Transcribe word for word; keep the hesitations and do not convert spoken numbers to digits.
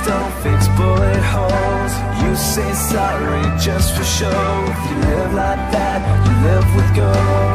don't fix bullet holes. You say sorry just for show. You live like that, you live with gold.